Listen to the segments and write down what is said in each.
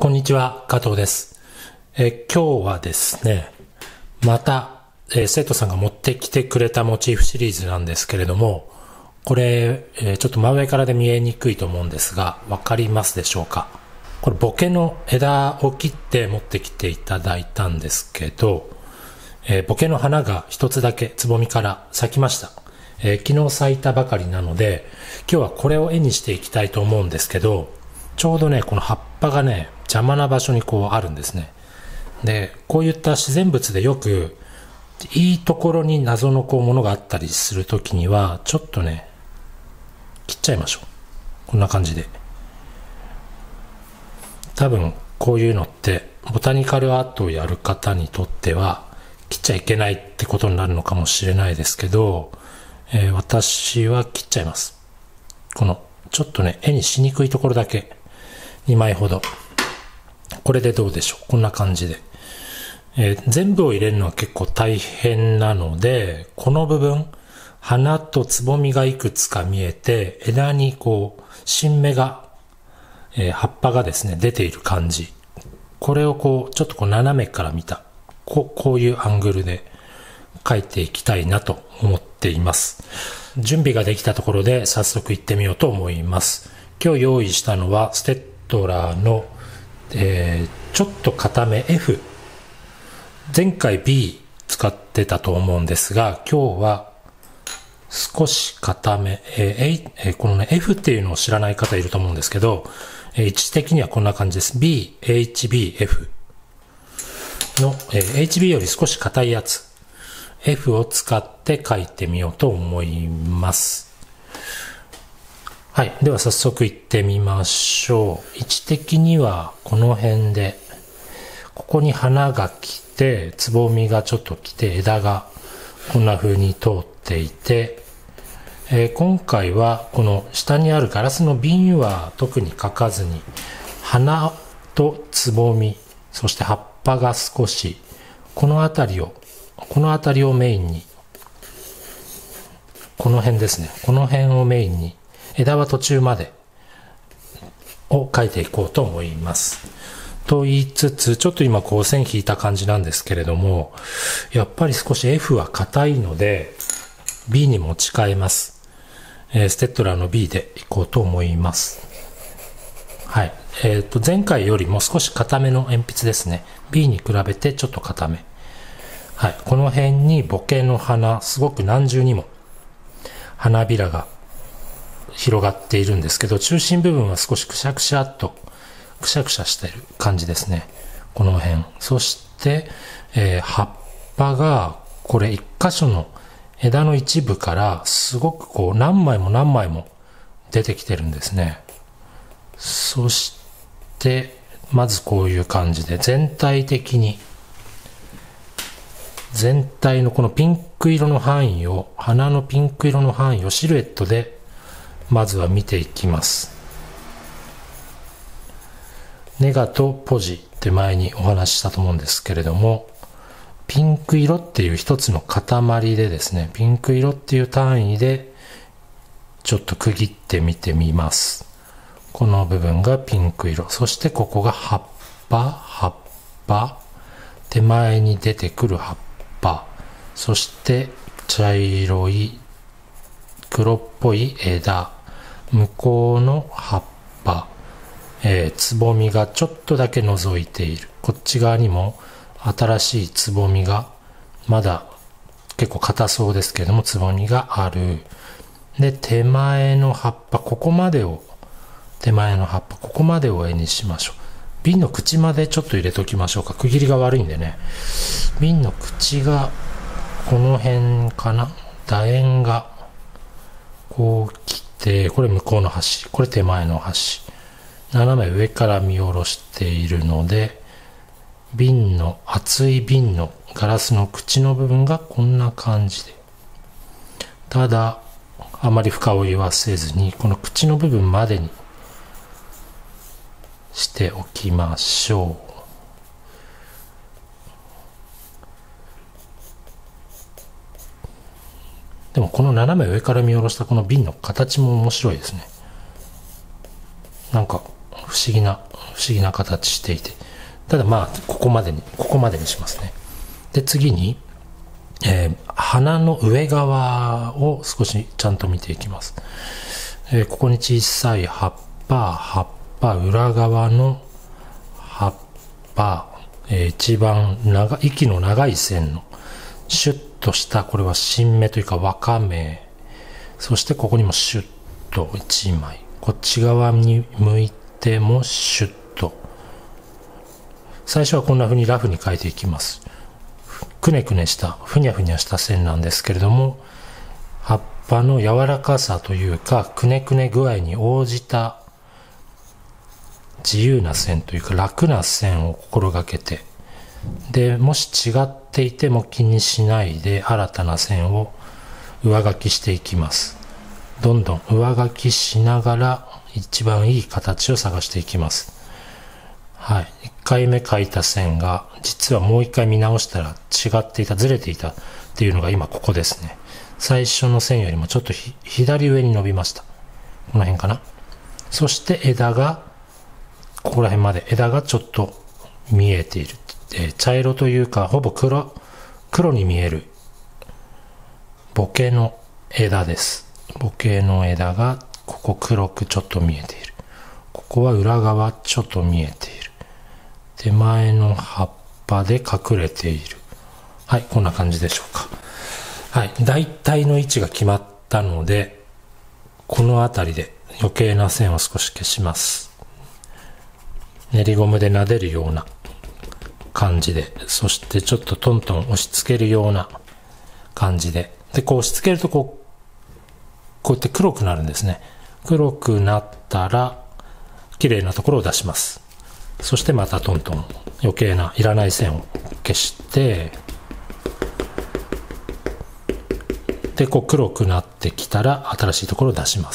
こんにちは、加藤です。今日はですね、また、生徒さんが持ってきてくれたモチーフシリーズなんですけれども、これ、ちょっと真上からで見えにくいと思うんですが、わかりますでしょうか？これボケの枝を切って持ってきていただいたんですけど、ボケの花が一つだけつぼみから咲きました。昨日咲いたばかりなので、今日はこれを絵にしていきたいと思うんですけど、ちょうどね、この葉っぱがね、邪魔な場所にこうあるんですね。で、こういった自然物でよく、いいところに謎のこうものがあったりするときには、ちょっとね、切っちゃいましょう。こんな感じで。多分、こういうのって、ボタニカルアートをやる方にとっては、切っちゃいけないってことになるのかもしれないですけど、私は切っちゃいます。この、ちょっとね、絵にしにくいところだけ、2枚ほど。これでどうでしょう？こんな感じで。全部を入れるのは結構大変なので、この部分、花とつぼみがいくつか見えて、枝にこう、新芽が、葉っぱがですね、出ている感じ。これをこう、ちょっとこう斜めから見た。こういうアングルで描いていきたいなと思っています。準備ができたところで早速行ってみようと思います。今日用意したのはステッドラーの、ちょっと硬め F。前回 B 使ってたと思うんですが、今日は少し硬め、このね F っていうのを知らない方いると思うんですけど、位置的にはこんな感じです。B、HB、F の、HB より少し硬いやつ。F を使って書いてみようと思います。はい。では早速行ってみましょう。位置的にはこの辺で、ここに花が来て、つぼみがちょっと来て、枝がこんな風に通っていて、今回はこの下にあるガラスの瓶は特に描かずに、花とつぼみ、そして葉っぱが少し、この辺りをメインに、この辺ですね。この辺をメインに、枝は途中までを描いていこうと思います。と言いつつ、ちょっと今こう線引いた感じなんですけれども、やっぱり少し F は硬いので、B に持ち替えます。ステッドラーの B でいこうと思います。はい。前回よりも少し硬めの鉛筆ですね。B に比べてちょっと硬め。はい。この辺にボケの花、すごく何重にも花びらが広がっているんですけど、中心部分は少しくしゃくしゃっと、くしゃくしゃしている感じですね。この辺。そして、葉っぱが、これ一箇所の枝の一部からすごくこう何枚も何枚も出てきてるんですね。そして、まずこういう感じで全体的に、全体のこのピンク色の範囲を、花のピンク色の範囲をシルエットでまずは見ていきます。ネガとポジって前にお話ししたと思うんですけれども、ピンク色っていう一つの塊でですね、ピンク色っていう単位でちょっと区切ってみてみます。この部分がピンク色。そしてここが葉っぱ、手前に出てくる葉っぱ、そして茶色い黒っぽい枝、向こうの葉っぱ、つぼみがちょっとだけ覗いている。こっち側にも新しいつぼみが、まだ結構硬そうですけれども、つぼみがある。で、手前の葉っぱ、ここまでを絵にしましょう。瓶の口までちょっと入れときましょうか。区切りが悪いんでね。瓶の口が、この辺かな。楕円が、こう来て、これ向こうの端、これ手前の端。斜め上から見下ろしているので、厚い瓶のガラスの口の部分がこんな感じで。ただ、あまり深追いはせずに、この口の部分までにしておきましょう。でもこの斜め上から見下ろしたこの瓶の形も面白いですね。なんか不思議な不思議な形していて。ただまあ、ここまでにしますね。で、次に、花の上側を少しちゃんと見ていきます。ここに小さい葉っぱ、裏側の葉っぱ、一番息の長い線のシュッとした、これは新芽というかわかめ、そしてここにもシュッと一枚、こっち側に向いてもシュッと。最初はこんな風にラフに描いていきます。くねくねした、ふにゃふにゃした線なんですけれども、葉っぱの柔らかさというか、くねくね具合に応じた自由な線というか楽な線を心がけて、で、もし違っていても気にしないで新たな線を上書きしていきます。どんどん上書きしながら一番いい形を探していきます。はい。1回目書いた線が実はもう1回見直したら違っていた、ずれていたっていうのが今ここですね。最初の線よりもちょっと左上に伸びました。この辺かな。そして枝がここら辺まで枝がちょっと見えている。茶色というかほぼ黒に見えるボケの枝です。ボケの枝がここ黒くちょっと見えている。ここは裏側ちょっと見えている。手前の葉っぱで隠れている。はい、こんな感じでしょうか。はい、大体の位置が決まったので、この辺りで余計な線を少し消します。練りゴムで撫でるような感じで、そしてちょっとトントン押し付けるような感じで、で、こう押し付けるとこうやって黒くなるんですね。黒くなったら、綺麗なところを出します。そしてまたトントン余計ないらない線を消して、で、こう黒くなってきたら新しいところを出します。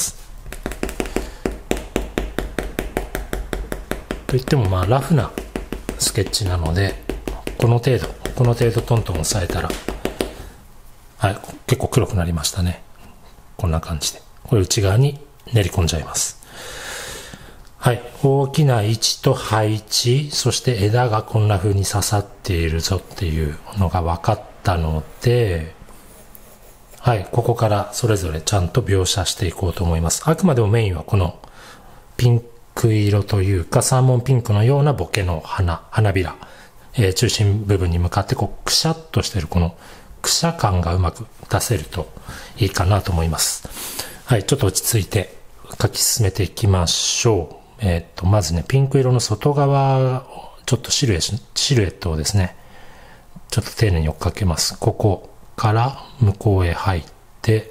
といってもまあラフなスケッチなので、この程度トントン押さえたら、はい、結構黒くなりましたね。こんな感じで。これ内側に練り込んじゃいます。はい。大きな位置と配置、そして枝がこんな風に刺さっているぞっていうのが分かったので、はい。ここからそれぞれちゃんと描写していこうと思います。あくまでもメインはこのピンク色というかサーモンピンクのようなボケの花びら、中心部分に向かってこうくしゃっとしてるこのくしゃ感がうまく出せるといいかなと思います。はい。ちょっと落ち着いて書き進めていきましょう。まずね、ピンク色の外側、ちょっとシルエットをですね、ちょっと丁寧に追っかけます。ここから向こうへ入って、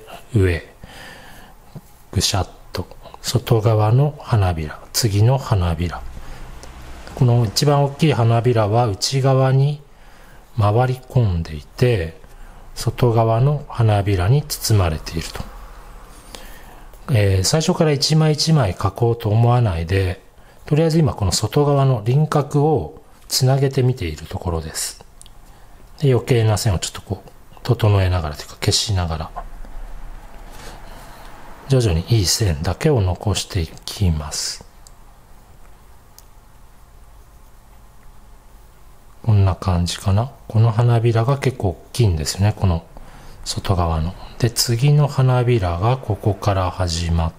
上、ぐしゃっと、外側の花びら、次の花びら。この一番大きい花びらは内側に回り込んでいて、外側の花びらに包まれていると。最初から一枚一枚描こうと思わないで、とりあえず今この外側の輪郭をつなげてみているところです。で、余計な線をちょっとこう整えながらというか消しながら、徐々にいい線だけを残していきます。こんな感じかな。この花びらが結構大きいんですよね、この外側の。で、次の花びらがここから始まって、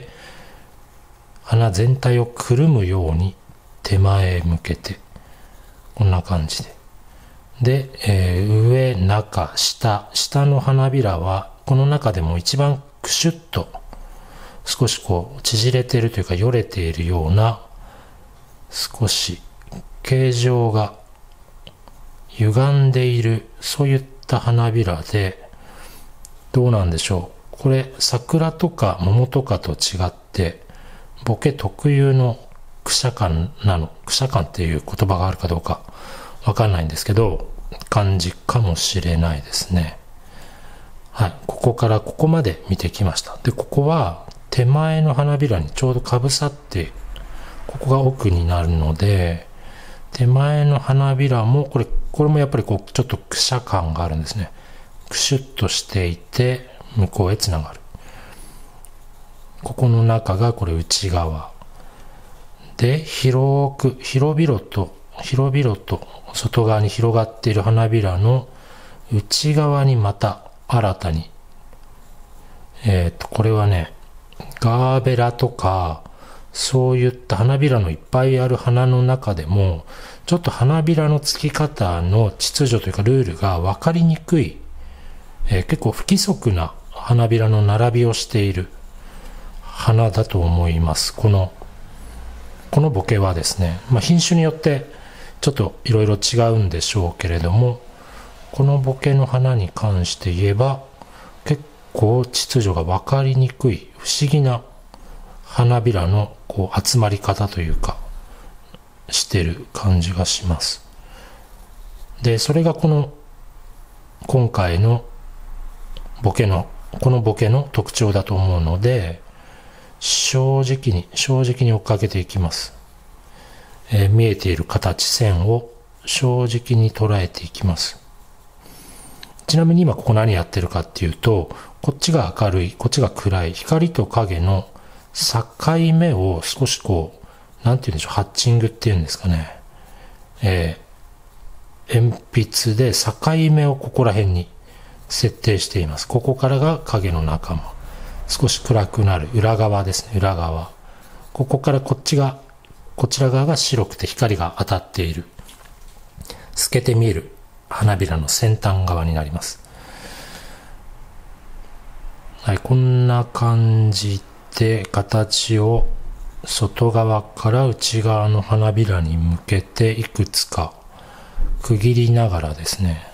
花全体をくるむように手前へ向けて、こんな感じで。で、上、中、下の花びらは、この中でも一番クシュッと、少しこう、縮れているというか、よれているような、少し、形状が歪んでいる、そういった花びらで、どうなんでしょう。これ、桜とか桃とかと違って、ボケ特有のくしゃ感っていう言葉があるかどうかわかんないんですけど、感じかもしれないですね。はい。ここからここまで見てきました。で、ここは手前の花びらにちょうどかぶさって、ここが奥になるので、手前の花びらも、これもやっぱりこう、ちょっとくしゃ感があるんですね。クシュッとしていて向こうへつながる。ここの中がこれ内側で、広々と外側に広がっている花びらの内側にまた新たに、これはね、ガーベラとか、そういった花びらのいっぱいある花の中でも、ちょっと花びらのつき方の秩序というかルールが分かりにくい、結構不規則な花びらの並びをしている花だと思います。このボケはですね、品種によってちょっといろいろ違うんでしょうけれども、このボケの花に関して言えば、結構秩序が分かりにくい不思議な花びらの集まり方というかしてる感じがします。で、それが今回のこのボケの特徴だと思うので、正直に追っかけていきます。見えている形、線を正直に捉えていきます。ちなみに今ここ何やってるかっていうと、こっちが明るい、こっちが暗い、光と影の境目を少しなんて言うんでしょう、ハッチングっていうんですかね。鉛筆で境目をここら辺に設定しています。ここからが影の仲間。少し暗くなる裏側ですね、裏側。ここからこちら側が白くて光が当たっている。透けて見える花びらの先端側になります。はい、こんな感じで形を外側から内側の花びらに向けていくつか区切りながらですね、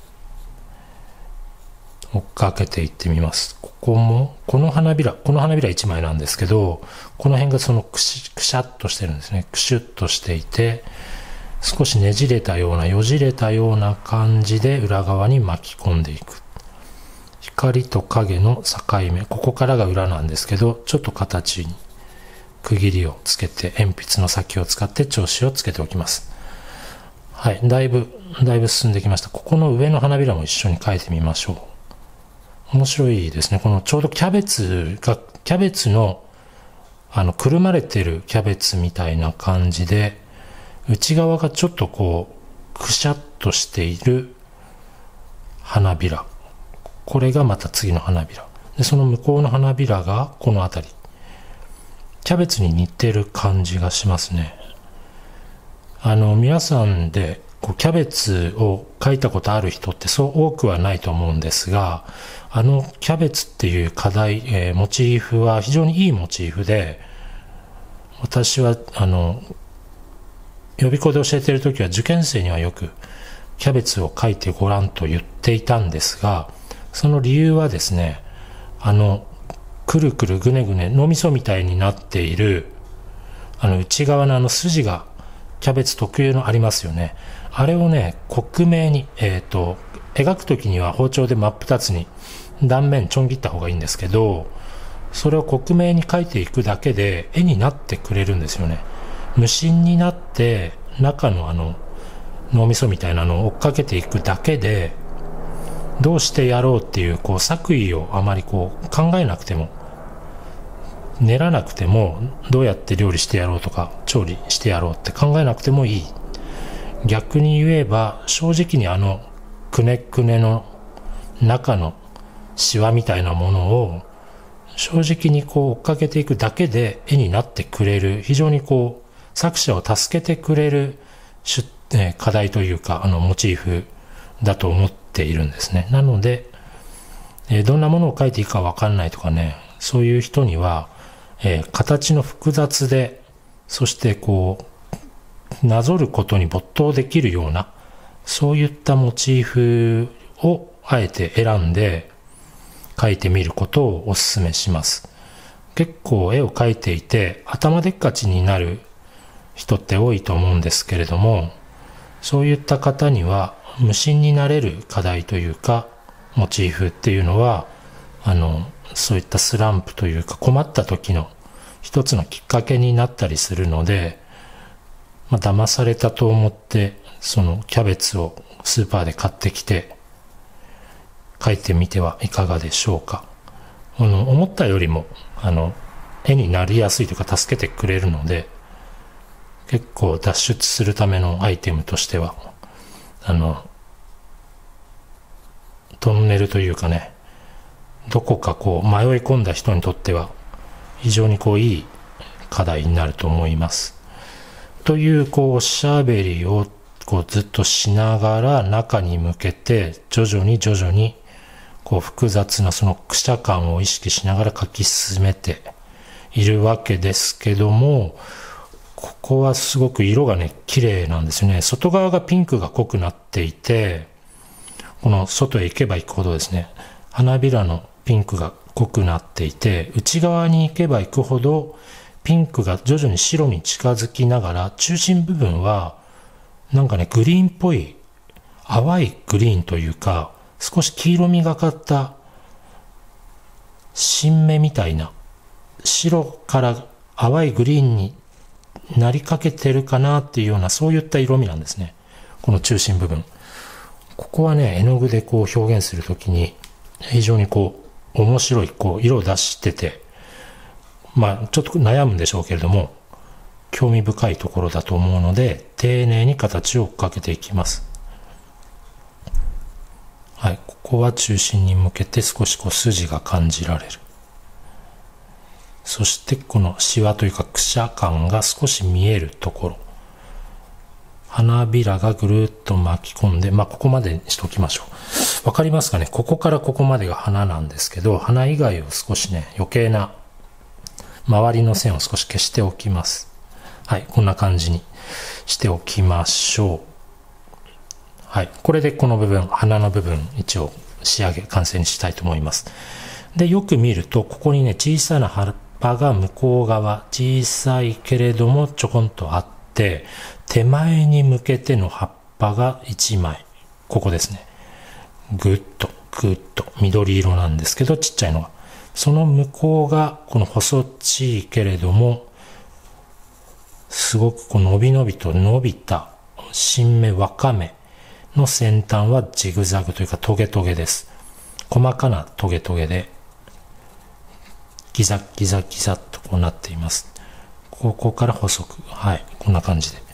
追っかけていってみます。この花びら1枚なんですけど、この辺がくしゃっとしてるんですね。くしゅっとしていて、少しねじれたような、よじれたような感じで裏側に巻き込んでいく。光と影の境目、ここからが裏なんですけど、ちょっと形に区切りをつけて、鉛筆の先を使って調子をつけておきます。はい、だいぶ進んできました。ここの上の花びらも一緒に描いてみましょう。面白いですね。このちょうどキャベツのくるまれてるキャベツみたいな感じで、内側がちょっとくしゃっとしている花びら。これがまた次の花びら。で、その向こうの花びらがこの辺り。キャベツに似てる感じがしますね。皆さんでキャベツを描いたことある人ってそう多くはないと思うんですが、キャベツっていう課題、モチーフは非常にいいモチーフで、私は予備校で教えている時は受験生にはよくキャベツを描いてごらんと言っていたんですが、その理由はですね、くるくるぐねぐね脳みそみたいになっている内側の筋がキャベツ特有のありますよね。あれをね、克明に、描くときには包丁で真っ二つに断面ちょん切った方がいいんですけど、それを克明に描いていくだけで絵になってくれるんですよね。無心になって中の脳みそみたいなのを追っかけていくだけで、どうしてやろうっていう作為をあまり考えなくても、練らなくても、どうやって料理してやろうとか調理してやろうって考えなくてもいい。逆に言えば正直にくねくねの中のシワみたいなものを正直に追っかけていくだけで絵になってくれる、非常に作者を助けてくれる課題というかモチーフだと思っているんですね。なので、どんなものを描いていいかわかんないとかね、そういう人には、形の複雑で、そしてなぞることに没頭できるような、そういったモチーフをあえて選んで描いてみることをお勧めします。結構絵を描いていて頭でっかちになる人って多いと思うんですけれども、そういった方には無心になれる課題というかモチーフっていうのはそういったスランプというか困った時の一つのきっかけになったりするので、騙されたと思ってそのキャベツをスーパーで買ってきて描いてみてはいかがでしょうか。思ったよりも絵になりやすいというか助けてくれるので、 結構脱出するためのアイテムとしては、トンネルというかね、どこかこう迷い込んだ人にとっては非常にこういい課題になると思います。というこうおしゃべりをこうずっとしながら中に向けて徐々にこう複雑なそのくしゃ感を意識しながら書き進めているわけですけども、ここはすごく色がね綺麗なんですよね。外側がピンクが濃くなっていて、この外へ行けば行くほどですね、花びらのピンクが濃くなっていて、内側に行けば行くほどピンクが徐々に白に近づきながら、中心部分はなんかねグリーンっぽい淡いグリーンというか、少し黄色みがかった新芽みたいな、白から淡いグリーンになりかけてるかなっていうような、そういった色味なんですね、この中心部分。ここはね絵の具でこう表現するときに非常にこう面白いこう色を出してて、まあちょっと悩むんでしょうけれども興味深いところだと思うので、丁寧に形をかけていきます。はい、ここは中心に向けて少しこう筋が感じられる。そしてこのシワというかくしゃ感が少し見えるところ、花びらがぐるっと巻き込んで、ここまでにしておきましょう。わかりますかね。ここからここまでが花なんですけど、花以外を少しね、余計な周りの線を少し消しておきます。はい、こんな感じにしておきましょう。はい、これでこの部分、花の部分、一応仕上げ、完成にしたいと思います。で、よく見ると、ここにね、小さな葉っぱが向こう側、小さいけれどもちょこんとあって、手前に向けての葉っぱが1枚、ここですね。ぐっと緑色なんですけど、ちっちゃいのが。その向こうが、この細っちいけれども、すごくこう伸び伸びと伸びた新芽わかめの先端はジグザグというかトゲトゲです。細かなトゲトゲで、ギザギザギザっとこうなっています。ここから細く、はい、こんな感じで。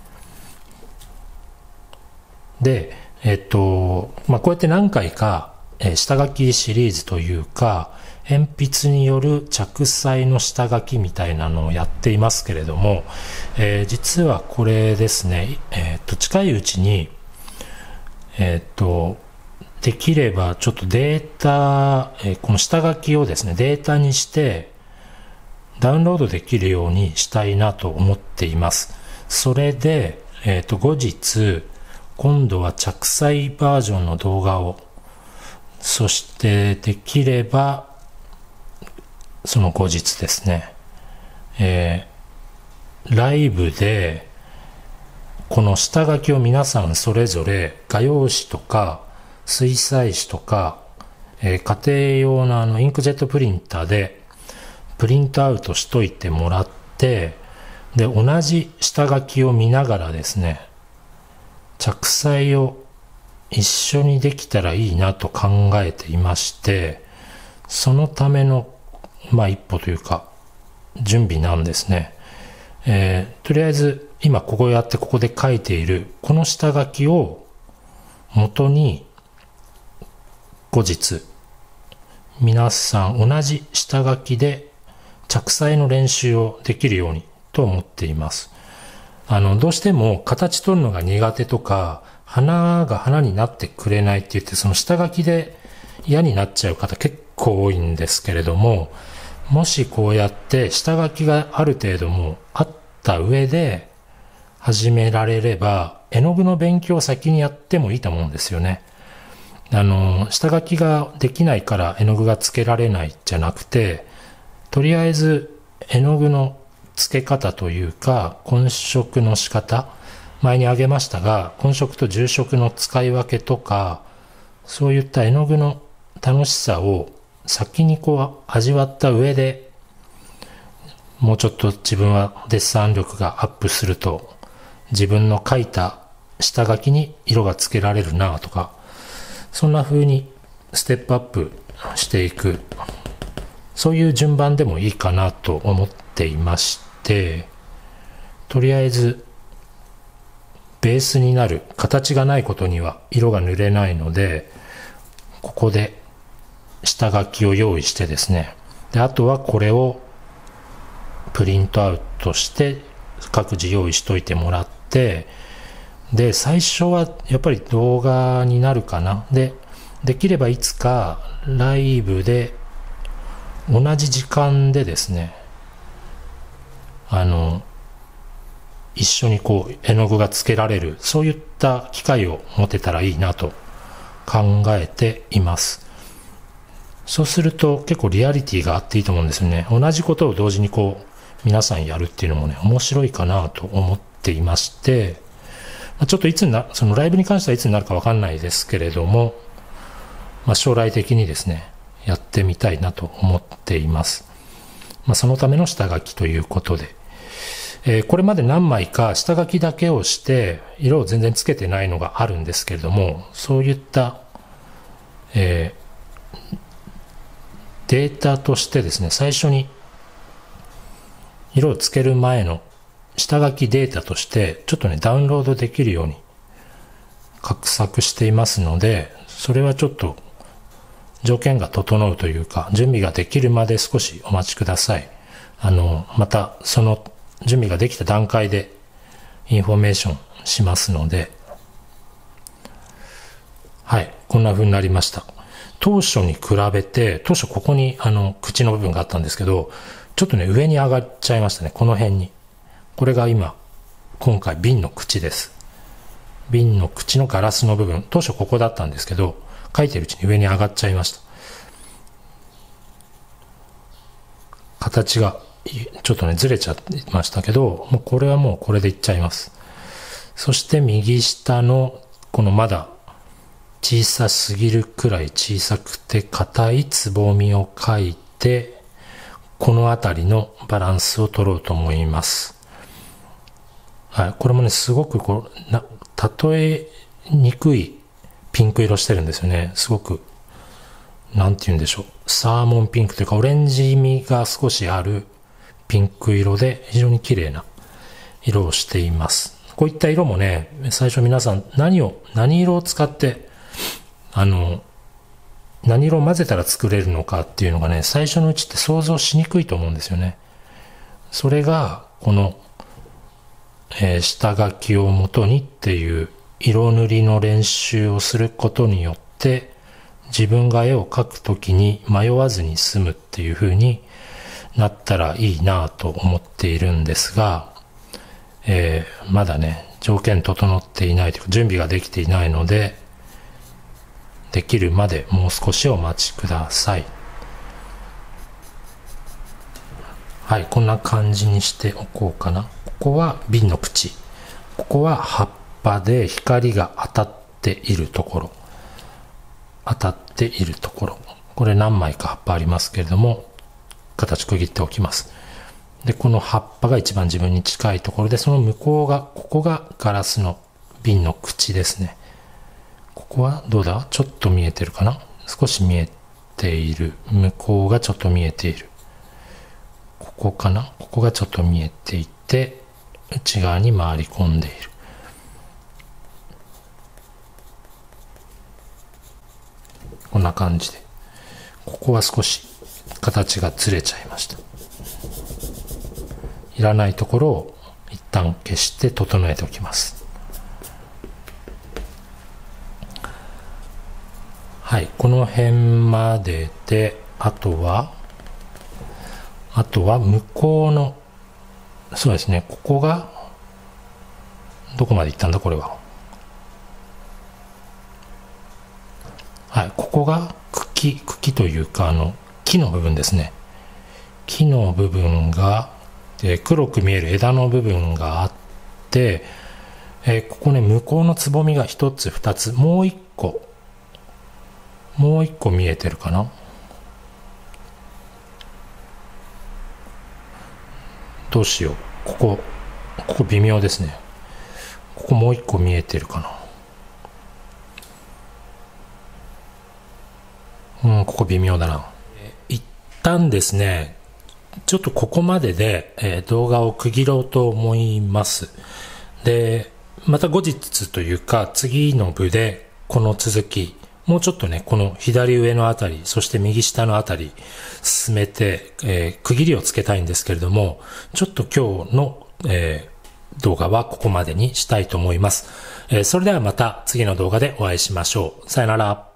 で、こうやって何回か、下書きシリーズというか、鉛筆による着彩の下書きみたいなのをやっていますけれども、実はこれですね、近いうちに、できればちょっとデータ、この下書きをですね、データにしてダウンロードできるようにしたいなと思っています。それで、後日、今度は着彩バージョンの動画を、そしてできれば、その後日ですね、ライブで、この下書きを皆さんそれぞれ画用紙とか水彩紙とか、家庭用のインクジェットプリンターでプリントアウトしといてもらって、で、同じ下書きを見ながらですね、着彩を一緒にできたらいいなと考えていまして、そのための、一歩というか、準備なんですね。とりあえず、今ここやってここで書いている、この下書きを元に、後日、皆さん同じ下書きで着彩の練習をできるようにと思っています。どうしても形取るのが苦手とか、花が花になってくれないって言って、その下書きで嫌になっちゃう方結構多いんですけれども、もしこうやって下書きがある程度もあった上で始められれば、絵の具の勉強を先にやってもいいと思うんですよね。下書きができないから絵の具がつけられないじゃなくて、とりあえず絵の具の付け方というか、混色の仕方、前に挙げましたが、混色と重色の使い分けとか、そういった絵の具の楽しさを先に味わった上で、もうちょっと自分はデッサン力がアップすると、自分の描いた下書きに色がつけられるなとか、そんな風にステップアップしていく、そういう順番でもいいかなと思っていまして、とりあえずベースになる形がないことには色が塗れないので、ここで下書きを用意してですね、であとはこれをプリントアウトして各自用意しといてもらって、で最初はやっぱり動画になるかな。できればいつかライブで同じ時間でですね、一緒にこう絵の具がつけられる、そういった機会を持てたらいいなと考えています。そうすると結構リアリティがあっていいと思うんですよね。同じことを同時にこう皆さんやるっていうのもね、面白いかなと思っていまして、ちょっとそのライブに関してはいつになるかわかんないですけれども、将来的にですね、やってみたいなと思っています。そのための下書きということで、これまで何枚か下書きだけをして色を全然つけてないのがあるんですけれども、そういった、データとしてですね、最初に色をつける前の下書きデータとしてちょっとねダウンロードできるように画策していますので、それはちょっと条件が整うというか準備ができるまで少しお待ちください。またその準備ができた段階でインフォメーションしますので、はい、こんな風になりました。当初に比べて、当初ここに口の部分があったんですけど、ちょっとね上に上がっちゃいましたね、この辺に。これが今回瓶の口です。瓶の口のガラスの部分、当初ここだったんですけど、書いてるうちに上に上がっちゃいました。形がちょっとねずれちゃいましたけど、もうこれはもうこれでいっちゃいます。そして右下のこのまだ小さすぎるくらい小さくて硬いつぼみを描いて、この辺りのバランスを取ろうと思います。はい、これもねすごく例えにくいピンク色してるんですよね。すごくなんて言うんでしょう、サーモンピンクというかオレンジ味が少しあるピンク色で非常に綺麗な色をしています。こういった色もね、最初皆さん何色を使って何色を混ぜたら作れるのかっていうのがね、最初のうちって想像しにくいと思うんですよね。それがこの、下書きをもとにっていう色塗りの練習をすることによって、自分が絵を描くときに迷わずに済むっていう風になったらいいなと思っているんですが、まだね条件整っていないというか準備ができていないので、できるまでもう少しお待ちください。はい、こんな感じにしておこうかな。ここは瓶の口、ここは葉っぱで光が当たっているところ、これ何枚か葉っぱありますけれども、形区切っておきます。でこの葉っぱが一番自分に近いところで、その向こうが、ここがガラスの瓶の口ですね。ここはどうだ、ちょっと見えてるかな、少し見えている。向こうがちょっと見えている。ここかな、ここがちょっと見えていて内側に回り込んでいる。こんな感じで、ここは少し形がずれちゃいました。いらないところを一旦消して整えておきます。はい、この辺までで、あとは向こうの、そうですね、ここがどこまでいったんだこれは。はい、ここが茎というか木の部分ですね。木の部分が黒く見える枝の部分があって、ここね、向こうのつぼみが1つ2つ、もう1個見えてるかな。どうしよう、ここ微妙ですね。ここもう1個見えてるかな。ここ微妙だな。一旦ですね、ちょっとここまでで、動画を区切ろうと思います。で、 また後日というか次の部でこの続き、もうちょっとね、この左上のあたり、そして右下のあたり進めて、区切りをつけたいんですけれども、ちょっと今日の、動画はここまでにしたいと思います。それではまた次の動画でお会いしましょう。さよなら。